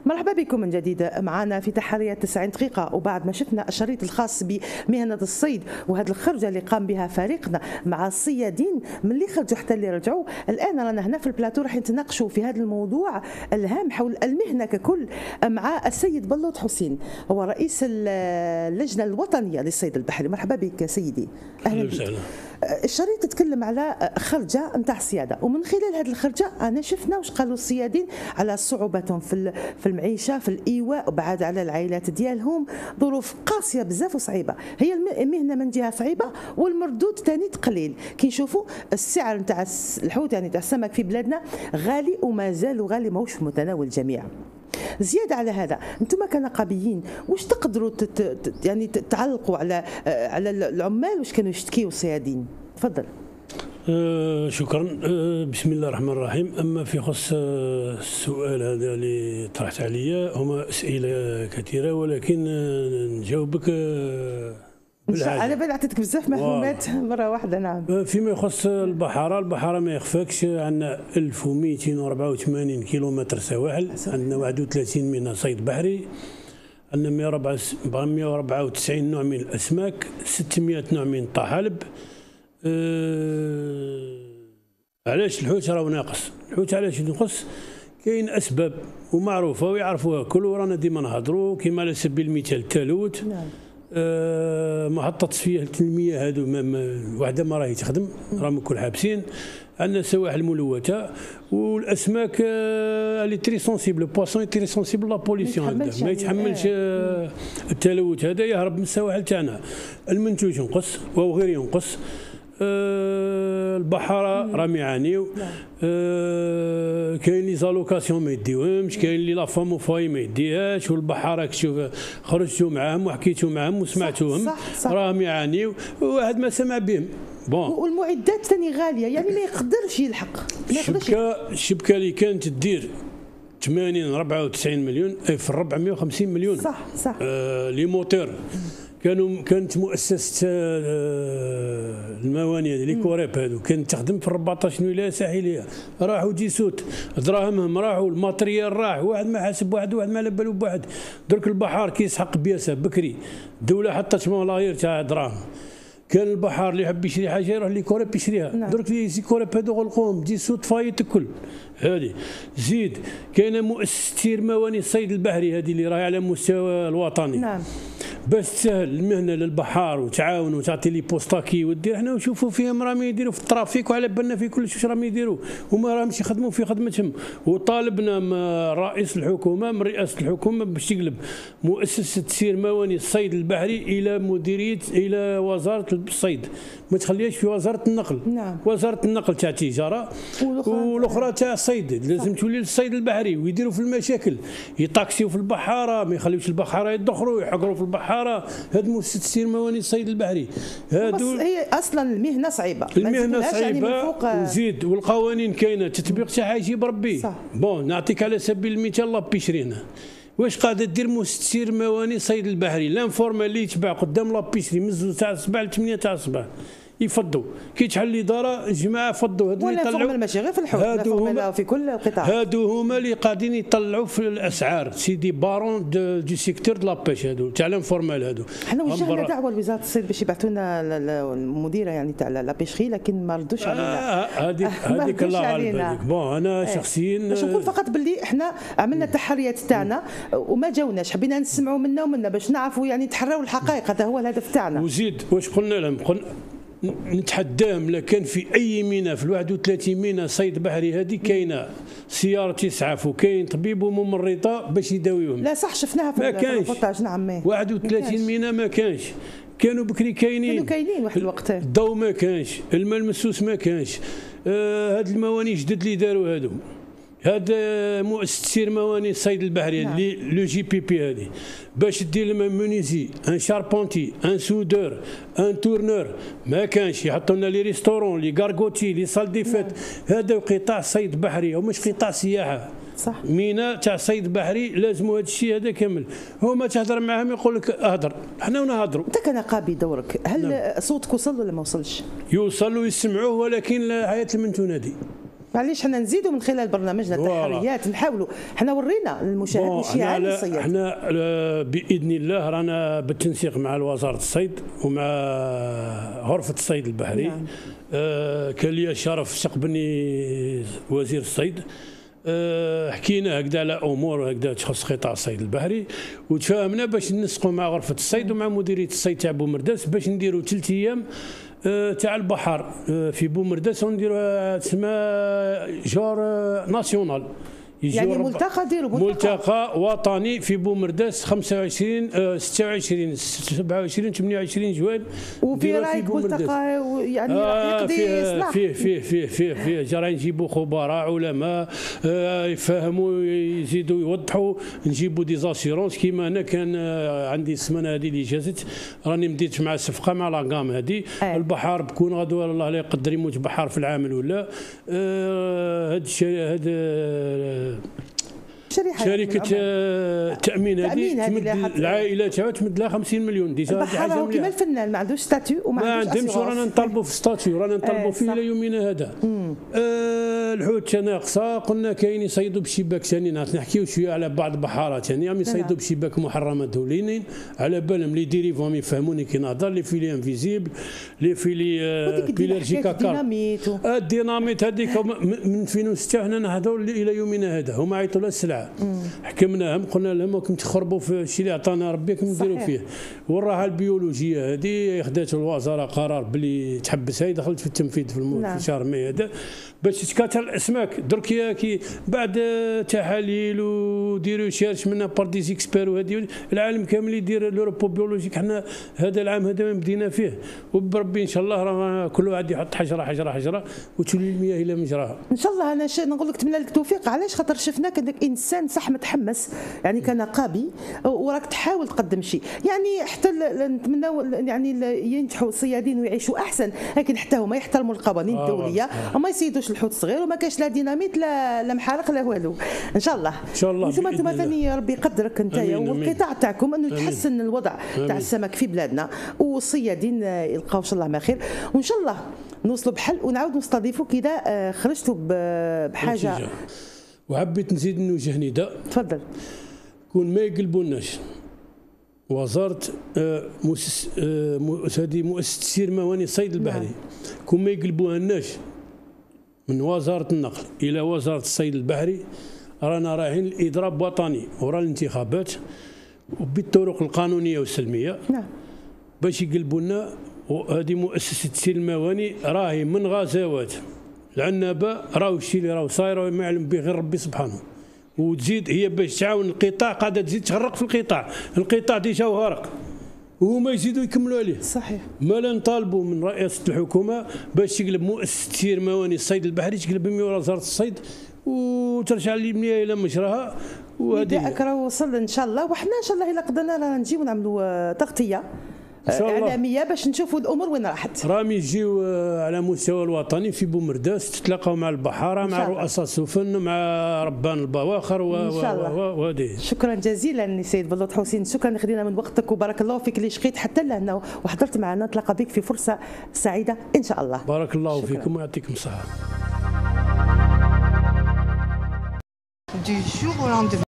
مرحبا بكم من جديد معنا في تحرية 90 دقيقة. وبعد ما شفنا الشريط الخاص بمهنة الصيد وهذه الخرجة اللي قام بها فريقنا مع الصيادين من اللي خرجوا حتى اللي رجعوا، الآن رانا هنا في البلاتو راح نتناقشوا في هذا الموضوع الهام حول المهنة ككل مع السيد بلوط حسين، هو رئيس اللجنة الوطنية للصيد البحري. مرحبا بك سيدي، أهلا بك. الشريط تتكلم على خرجة نتاع الصيادة، ومن خلال هذه الخرجة أنا شفنا واش قالوا الصيادين على صعوبتهم في المعيشة، في الإيواء، وبعد على العائلات ديالهم، ظروف قاسية بزاف وصعيبة. هي المهنة من جهة صعيبة والمردود ثاني قليل. كي نشوفوا السعر نتاع الحوت يعني نتاع السمك في بلادنا غالي وما زال غالي، ماهوش في متناول الجميع. زيادة على هذا انتم كنقابيين واش تقدروا يعني تعلقوا على العمال واش كانوا يشتكيوا الصيادين؟ تفضل. شكرا. بسم الله الرحمن الرحيم. اما في خص السؤال هذا اللي طرحت عليا، هما اسئله كثيره ولكن نجاوبك انا بالي عطيتك بزاف معلومات مره واحده. نعم. فيما يخص البحاره ما يخفاكش، عندنا 1284 كيلومتر سواحل، عندنا 31 منها صيد بحري، عندنا 194 نوع من الاسماك، 600 نوع من الطحالب. علاش الحوت راهو ناقص؟ الحوت علاش ينقص؟ كاين اسباب ومعروفه ويعرفوها كل، ورانا ديما نهضروا كما على سبيل المثال التالوت. نعم. محطة تصفية المياه هذو واحدة ما راهي تخدم، راهم الكل حابسين. عندنا سواحل ملوثة، والأسماك اللي تري سونسيبل، البواسون تري سونسيبل لا بوليسيون، ما يتحملش التلوث هذا، يهرب من السواحل تاعنا. المنتوج ينقص وهو غير ينقص. البحاره راهم يعانيو. كاين لي زالوكاسيون ما يديوهمش، كاين لي لافام فاي ما يديهاش، والبحاره كتشوف خرجتوا معاهم وحكيتوا معاهم وسمعتوهم راهم يعانيو، وواحد ما سمع بهم. بون، والمعدات ثاني غاليه، يعني ما يقدرش يلحق. الشبكه اللي كانت تدير 80 94 مليون في 450 مليون. صح. لي موتور كانت مؤسسه الموانئ هذه لي كوريب هذو كانت تخدم في 14 ولايه ساحليه، راحوا جيسوت دراهمهم راحوا، الماتريال راح، واحد ما حاسب واحد ما على بالو بواحد. درك البحر كيسحق بياسه بكري، الدوله حطت ملايير تاع دراهم. كان البحر اللي يحب يشري حاجه يروح لي كوريب يشريها. نعم. درك لي كوريب هذو غلقوهم، جيسوت فايت الكل هذه. زيد كاينه مؤسسه تسير موانئ الصيد البحري هذه اللي راهي على المستوى الوطني. نعم. باش تسهل المهنه للبحار وتعاون وتعطي لي بوستاكي ودير، حنا نشوفوا فيهم راهم يديروا في الترافيك وعلى بالنا في كل شيء راهم يديروا، وما راهمش يخدموا في خدمتهم. وطالبنا رئيس الحكومه من رئاسه الحكومه باش تقلب مؤسسه تسير موانئ الصيد البحري الى مديريه، الى وزاره الصيد، ما تخليهاش في وزاره النقل. نعم. وزاره النقل تاع التجاره والاخرى تاع الصيد لازم تولي للصيد البحري، ويديروا في المشاكل، يطاكسيو في البحاره، ما يخليوش البحاره يدخروا، يحقروا في البحاره. هاد مؤسسه تسير موانئ الصيد البحري هادو هي اصلا المهنه صعيبه، صعيبه يعني وزيد، والقوانين كاينه، تطبيق تاعها يجيب ربي. بون، نعطيك على سبيل المثال لابيشري هنا، واش قاعده دير مؤسسه تسير موانئ الصيد البحري؟ لانفورمال اللي يتباع قدام لابيشري من 2 تاع الصباح ل 8 تاع الصباح يفضوا، كي تحل الاداره الجماعه فضوا هذو اللي يطلعوا، ماشي غير في الحوت، هادو في كل القطاع، هادو هما اللي قاعدين يطلعوا في الاسعار. سيدي بارون دو سيكتور دو لابيش هادو تاع لانفورمال هادو. حنا وجهنا دعوه لوزاره الصيد باش يبعثوا لنا المديره يعني تاع لابيشري، لكن ما ردوش علينا. هذيك الله غالب. بون، انا شخصيا باش نقول فقط باللي احنا عملنا التحريات تاعنا وما جاوناش، حبينا نسمعوا منا باش نعرفوا يعني تحرروا الحقائق، هذا هو الهدف تاعنا. وزيد واش قلنا لهم؟ نتحداهم لا كان في اي ميناء في 31 ميناء صيد بحري هذه كاينه سياره اسعاف وكاين طبيب وممرضه باش يداويوهم. لا صح، شفناها في الريبورتاج. نعم. 31 ميناء ما كانش، كانوا بكري كاينين واحد الوقت، الضوء ما كانش، الماء المسوس ما كانش. هاد الموانئ جدد اللي داروا هادو، هذا مؤسسه تسير موانئ الصيد البحري اللي لو جي بي بي هذه، باش دير لنا مونيزي، ان شاربونتي، ان سودور، ان تورنور، ما كانش. يحطوا لنا لي ريستورون، لي غارغوتي، لي سال دي فيت. هذا قطاع صيد بحري ومش قطاع سياحه. صح. ميناء تاع صيد بحري لازم هذا الشيء هذا كامل. هما تهضر معاهم يقول لك اهضر، حنا ونهضروا. انت كنقابي دورك، هل صوتك وصل ولا ما وصلش؟ يوصل ويسمعوه، ولكن حياه المنتونه دي معليش حنا نزيدوا من خلال برنامجنا التحريات نحاولوا حنا ورينا للمشاهد وشي عالي الصيد. حنا باذن الله رانا بالتنسيق مع وزاره الصيد ومع غرفه الصيد البحري. نعم. كان لي الشرف استقبلني وزير الصيد، حكينا هكذا على امور هكذا تخص قطاع الصيد البحري، وتفاهمنا باش ننسقوا مع غرفه الصيد ومع مديريه الصيد تاع بومرداس باش نديروا 3 ايام تاع البحر في بومرداس، ونديروا تسمى جور ناسيونال، يعني ملتقى ديروا ملتقى وطني في بومرداس 25 26 27 28 جوان. وفي رايك ملتقى يعني راح يقضي اصلاح؟ فيه راح نجيبوا خبراء علماء يفهموا يزيدوا يوضحوا، نجيبوا دي زاسيرونس كيما انا كان عندي السمانه هذه اللي جازت راني بديت مع الصفقه مع لاكام هذه. البحر بكون غدوه الله لا يقدر يموت بحر في العام الاولى. هذا شركة التأمين هذه العائلة تاعها تمد لها 50 مليون ديجا. البحر كيما الفنان ما عندوش ستاتيو وما عندوش رانا نطالبوا في ستاتيو، رانا نطالبوا فيه الى يومنا هذا. الحوت ناقصه، قلنا كاين يصيدوا بشباك ثاني، نحكيو شويه على بعض البحارات ثاني راهم يصيدوا بشباك محرمه دوليين، على بالهم لي ديريفهم يفهموني كي نهضر لي فيلي انفيزيبل لي فيلي بيلرجيكا الديناميت هذيك من 2006 حنا نهضروا الى يومنا هذا. هما عيطوا لها السلعه حكمناهم قلنا لهم راكم تخربوا في الشيء اللي عطانا ربي راكم نديروا فيه. وراها البيولوجيه هذه خدات الوزاره قرار باللي تحبسها، دخلت في التنفيذ في شهر ماي هذا باش تكاثر الاسماك. درك كي بعد تحاليل وديروا شيرش منا بار دي زيكسبير، وهذه العالم كامل يدير لوروبو بيولوجيك. حنا هذا العام هذا بدينا فيه، وبربي ان شاء الله راه كل واحد يحط حجره حجره حجره وتولي المياه الى مجراها ان شاء الله. انا نقول لك نتمنى لك التوفيق، علاش خاطر شفناك انك انسان صح متحمس، يعني كنقابي وراك تحاول تقدم شيء، يعني حتى نتمناو يعني ينجحوا الصيادين ويعيشوا احسن، لكن حتى هما يحترموا القوانين الدوليه وما يصيدوش الحوت الصغير، وما كاينش لا ديناميت لا محارق لا والو. ان شاء الله ان شاء الله. انتم ثاني ربي يقدرك انت والقطاع تاعكم انه يتحسن الوضع تاع السمك في بلادنا، والصيادين يلقاو ان شاء الله ما خير، وان شاء الله نوصلوا بحل ونعاود نستضيفوك اذا خرجتوا بحاجه. وحبيت نزيد نوجه نداء. تفضل. كون ما يقلبوناش وزاره هذه مؤسسه تسيير موانئ الصيد البحري، كون ما يقلبوها لناش من وزاره النقل الى وزاره الصيد البحري، رانا رايحين لاضراب وطني وراء الانتخابات وبالطرق القانونيه والسلميه. نعم. باش يقلبوا لنا. وهذه مؤسسه تسيير الموانئ راهي من غزوات العنابه، راهو الشيء اللي راهو صاير ما يعلم به غير ربي سبحانه. وتزيد هي باش تعاون القطاع قاعده تزيد تغرق في القطاع ديجا غرق، وهما يزيدوا يكملوا عليه. صحيح. ما لا نطالبوا من رئاسه الحكومه باش تقلب مؤسسه تسيير موانئ الصيد البحري، تقلب وزاره الصيد وترجع لي المياه الى مجراها. وهذه راه وصل ان شاء الله، وحنا ان شاء الله الا قدرنا راه نجيو نعملوا تغطيه اعلاميه باش نشوفوا الامور وين راحت. راهم يجيو على مستوى الوطني في بومرداس، تتلاقاو مع البحاره مع رؤساء السفن مع ربان البواخر وهذه. شكرا جزيلا سيد بلوط حسين، شكرا خدينا من وقتك وبارك الله فيك اللي شقيت حتى لهنا وحضرت معنا. نتلاقى بك في فرصه سعيده ان شاء الله. بارك الله فيكم ويعطيكم الصحه.